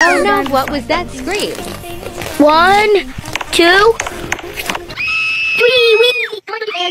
Oh no, what was that scream? 1, 2, 3, wee!